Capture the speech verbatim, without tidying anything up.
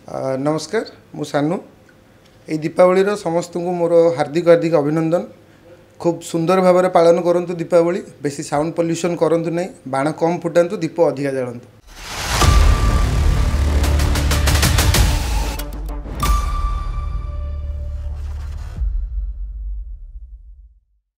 आ, नमस्कार मु सानू ये दीपावली समस्त को मोर हार्दिक हार्दिक अभिनंदन। खूब सुंदर भाव में पालन करूँ दीपावली। बेसी साउंड पॉल्यूशन करूँ नहीं, बाण कम फुटातु, दीप अधिका जालतु।